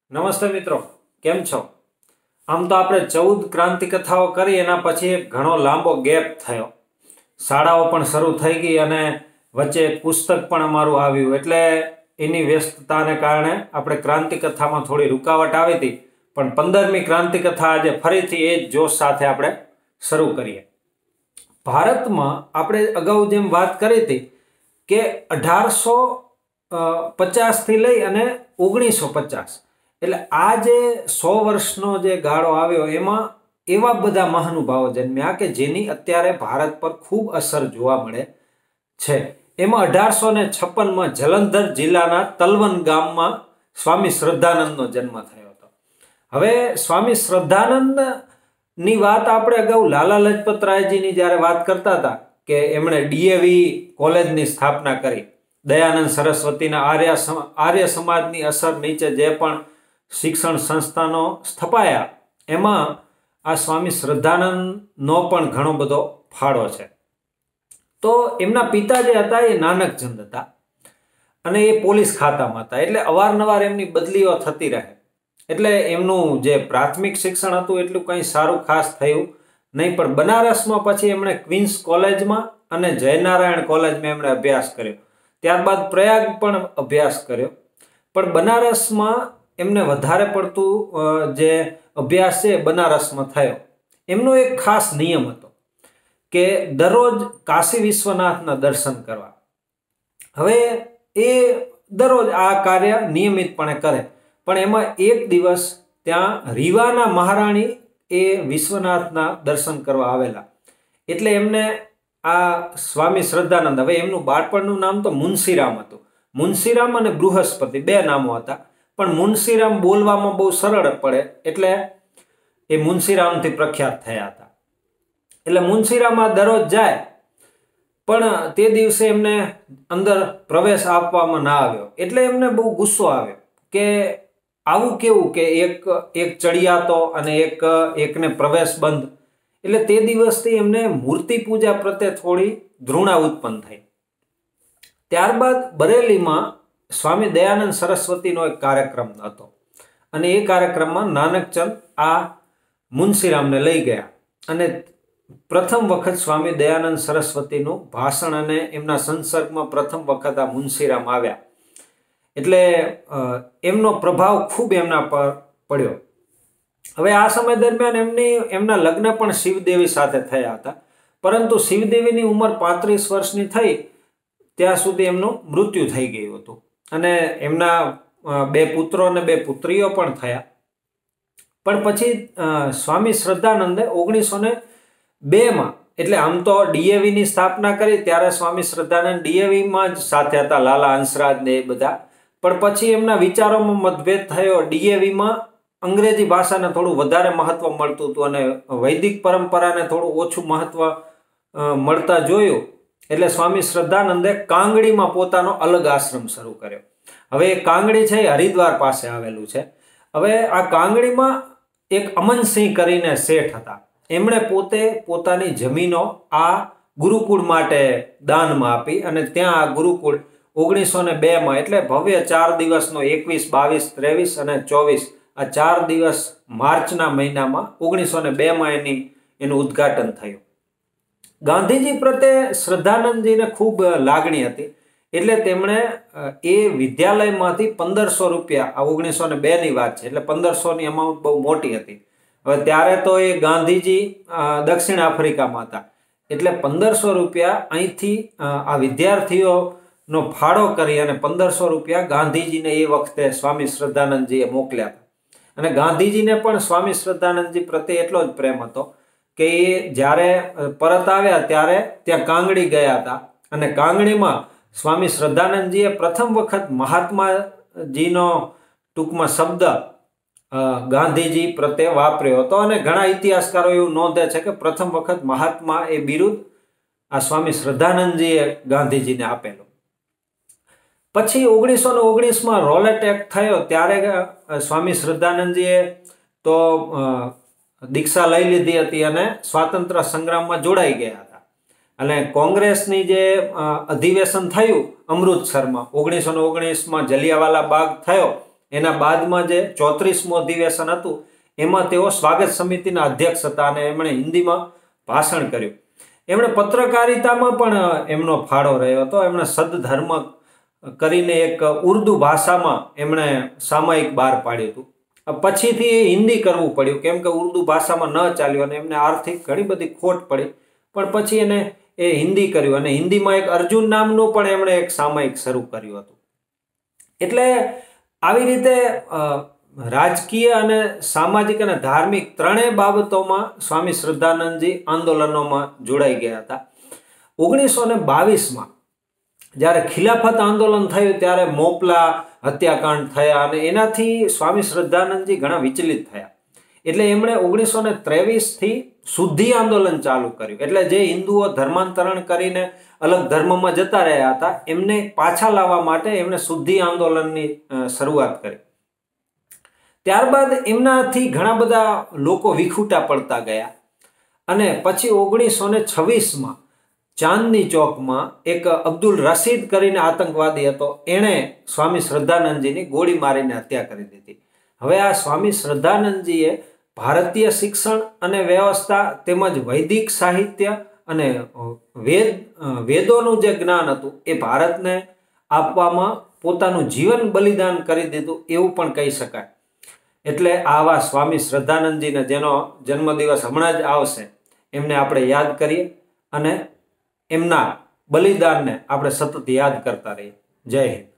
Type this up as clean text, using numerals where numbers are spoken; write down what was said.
નમસ્તે મિત્રો, કેમ છો? આમ તો આપણે 14 ક્રાંતિ કથાઓ કરી, એના પછી એક ઘણો લાંબો ગેપ થયો. શાળાઓ પણ શરૂ થઈ ગઈ અને વચ્ચે એક પુસ્તક પણ અમારું આવ્યું, એટલે એની વ્યસ્તતાને કારણે આપણે ક્રાંતિ કથામાં થોડી રૂકાવટ આવી હતી. પણ 15મી ક્રાંતિ કથા આજે ફરીથી એ જ જોશ સાથે આપણે શરૂ કરીએ. ભારતમાં આપણે અગાઉ જેમ વાત કરી હતી કે 1850 થી લઈ અને 1950, એટલે આ જે 100 વર્ષનો જે ગાળો આવ્યો એમાં એવા બધા મહાનુભાવો જન્મ્યા કે જેની અત્યારે ભારત પર ખૂબ અસર જોવા મળે છે. એમાં 1856માં જલંધર જિલ્લાના તલવન ગામમાં સ્વામી શ્રદ્ધાનંદનો જન્મ થયો હતો. હવે સ્વામી શ્રદ્ધાનંદ ની વાત આપણે અગાઉ લાલા લજપત રાયજીની જ્યારે વાત કરતા હતા કે એમણે ડીએવી કોલેજની સ્થાપના કરી, દયાનંદ સરસ્વતીના આર્ય સમાજની અસર નીચે જે પણ શિક્ષણ સંસ્થાનો સ્થપાયા એમાં આ સ્વામી શ્રદ્ધાનંદનો પણ ઘણો બધો ફાળો છે. તો એમના પિતા જે હતા એ નાનકચંદ હતા અને એ પોલીસ ખાતામાં હતા, એટલે અવારનવાર એમની બદલીઓ થતી રહે. એટલે એમનું જે પ્રાથમિક શિક્ષણ હતું એટલું કંઈ સારું ખાસ થયું નહીં, પણ બનારસમાં પછી એમણે ક્વીન્સ કોલેજમાં અને જયનારાયણ કોલેજમાં એમણે અભ્યાસ કર્યો. ત્યારબાદ પ્રયાગ પણ અભ્યાસ કર્યો, પણ બનારસમાં એમને વધારે પડતું જે અભ્યાસ છે બનારસમાં થયો. એમનો એક ખાસ નિયમ હતો કે દરરોજ કાશી વિશ્વનાથના દર્શન કરવા. હવે એ દરરોજ આ કાર્ય નિયમિતપણે કરે, પણ એમાં એક દિવસ ત્યાં રીવાના મહારાણી એ વિશ્વનાથના દર્શન કરવા આવેલા, એટલે એમને આ સ્વામી શ્રદ્ધાનંદ, હવે એમનું બાળપણનું નામ તો મુનશીરામ હતું. મુનશીરામ અને બૃહસ્પતિ બે નામો હતા, પણ મુનશીરામ બોલવામાં બહુ સરળ પડે એટલે એ મુનશીરામથી પ્રખ્યાત થયા હતા. એટલે મુનશીરામ દરરોજ જાય, પણ તે દિવસે એમને અંદર પ્રવેશ આપવામાં ના આવ્યો, એટલે એમને બહુ ગુસ્સો આવ્યો કે આવું કેવું કે એક ચડિયાતો અને એકને પ્રવેશ બંધ. એટલે તે દિવસથી એમને મૂર્તિ પૂજા પ્રત્યે થોડી ધૃણા ઉત્પન્ન થઈ. ત્યારબાદ બરેલીમાં સ્વામી દયાનંદ સરસ્વતીનો એક કાર્યક્રમ હતો અને એ કાર્યક્રમમાં નાનકચંદ આ મુનશીરામને લઈ ગયા અને પ્રથમ વખત સ્વામી દયાનંદ સરસ્વતીનું ભાષણ અને એમના સંસર્ગમાં પ્રથમ વખત આ મુનશીરામ આવ્યા, એટલે એમનો પ્રભાવ ખૂબ એમના પર પડ્યો. હવે આ સમય દરમિયાન એમના લગ્ન પણ શિવદેવી સાથે થયા હતા, પરંતુ શિવદેવીની ઉંમર 35 વર્ષની થઈ ત્યાં સુધી એમનું મૃત્યુ થઈ ગયું હતું અને એમના 2 પુત્રો અને 2 પુત્રીઓ પણ થયા. પણ પછી સ્વામી શ્રદ્ધાનંદે 1902માં, એટલે આમ તો ડીએવીની સ્થાપના કરી ત્યારે સ્વામી શ્રદ્ધાનંદ ડીએવીમાં જ સાથે હતા, લાલા હંસરાજ ને એ બધા. પણ પછી એમના વિચારોમાં મતભેદ થયો. ડીએવીમાં અંગ્રેજી ભાષાને થોડું વધારે મહત્વ મળતું હતું અને વૈદિક પરંપરાને થોડું ઓછું મહત્વ મળતા જોયું, એટલે સ્વામી શ્રદ્ધાનંદે કાંગડીમાં પોતાનો અલગ આશ્રમ શરૂ કર્યો. હવે એ કાંગડી છે એ હરિદ્વાર પાસે આવેલું છે. હવે આ કાંગડીમાં એક અમનસિંહ કરીને શેઠ હતા, એમણે પોતે પોતાની જમીનો આ ગુરુકુળ માટે દાનમાં આપી અને ત્યાં આ ગુરુકુળ 1902માં, એટલે ભવ્ય 4 દિવસનો 21, 22, 23 અને 24, આ 4 દિવસ માર્ચના મહિનામાં 1902માં એનું ઉદ્ઘાટન થયું. ગાંધીજી પ્રત્યે શ્રદ્ધાનંદજીને ખૂબ લાગણી હતી, એટલે તેમણે એ વિદ્યાલયમાંથી 1500 રૂપિયા, આ 1902ની વાત છે એટલે 1500ની અમાઉન્ટ બહુ મોટી હતી. હવે ત્યારે તો એ ગાંધીજી દક્ષિણ આફ્રિકામાં હતા, એટલે 1500 રૂપિયા અહીંથી આ વિદ્યાર્થીઓનો ફાળો કરી અને 1500 રૂપિયા ગાંધીજીને એ વખતે સ્વામી શ્રદ્ધાનંદજીએ મોકલ્યા હતા. અને ગાંધીજીને પણ સ્વામી શ્રદ્ધાનંદજી પ્રત્યે એટલો જ પ્રેમ હતો કે એ જ્યારે પરત આવ્યા ત્યારે ત્યાં કાંગડી ગયા હતા અને કાંગડીમાં સ્વામી શ્રદ્ધાનંદજીએ પ્રથમ વખત મહાત્માજીનો ટૂંકમાં શબ્દ ગાંધીજી પ્રત્યે વાપર્યો હતો. અને ઘણા ઇતિહાસકારો એવું નોંધે છે કે પ્રથમ વખત મહાત્મા એ બિરુદ આ સ્વામી શ્રદ્ધાનંદજીએ ગાંધીજીને આપેલું. પછી 1919માં રોલેટ એક્ટ થયો ત્યારે સ્વામી શ્રદ્ધાનંદજીએ તો દીક્ષા લઈ લીધી હતી અને સ્વાતંત્ર્ય સંગ્રામમાં જોડાઈ ગયા હતા. અને કોંગ્રેસની જે અધિવેશન થયું અમૃતસરમાં 1919માં જલિયાવાલા બાગ થયો, એના બાદમાં જે 34મું અધિવેશન હતું એમાં તેઓ સ્વાગત સમિતિના અધ્યક્ષ હતા અને એમણે હિન્દીમાં ભાષણ કર્યું. એમણે પત્રકારિતામાં પણ એમનો ફાળો રહ્યો હતો. એમણે સદધર્મ કરીને એક ઉર્દુ ભાષામાં એમણે સામાયિક બહાર પાડ્યું હતું. પછીથી એ હિન્દી કરવું પડ્યું કેમ કે ઉર્દુ ભાષામાં ન ચાલ્યું અને એમને આર્થિક ઘણી બધી ખોટ પડી, પણ પછી એને એ હિન્દી કર્યું અને હિન્દીમાં એક અર્જુન નામનું પણ એમણે એક સામાયિક શરૂ કર્યું હતું. એટલે આવી રીતે રાજકીય અને સામાજિક અને ધાર્મિક ત્રણેય બાબતોમાં સ્વામી શ્રદ્ધાનંદજી આંદોલનોમાં જોડાઈ ગયા હતા. 1922માં જ્યારે ખિલાફત આંદોલન થયું ત્યારે મોપલા હત્યાકાંડ થયા અને એનાથી સ્વામી શ્રદ્ધાનંદજી ઘણા વિચલિત થયા. એટલે એમણે 1923થી શુદ્ધિ આંદોલન ચાલુ કર્યું. એટલે જે હિન્દુઓ ધર્માંતરણ કરીને અલગ ધર્મમાં જતા રહ્યા હતા એમને પાછા લાવવા માટે એમણે શુદ્ધિ આંદોલનની શરૂઆત કરી. ત્યારબાદ એમનાથી ઘણા બધા લોકો વિખૂટા પડતા ગયા અને પછી 1926માં ચાંદની ચોકમાં એક અબ્દુલ રશીદ કરીને આતંકવાદી હતો, એણે સ્વામી શ્રદ્ધાનંદજીની ગોળી મારીને હત્યા કરી દીધી. હવે આ સ્વામી શ્રદ્ધાનંદજીએ ભારતીય શિક્ષણ અને વ્યવસ્થા તેમજ વૈદિક સાહિત્ય અને વેદોનું જે જ્ઞાન હતું એ ભારતને આપવામાં પોતાનું જીવન બલિદાન કરી દીધું એવું પણ કહી શકાય. એટલે આવા સ્વામી શ્રદ્ધાનંદજીને જેનો જન્મદિવસ હમણાં જ આવશે એમને આપણે યાદ કરીએ અને એમના બલિદાનને આપણે સતત યાદ કરતા રહીએ. જય હિન્દ.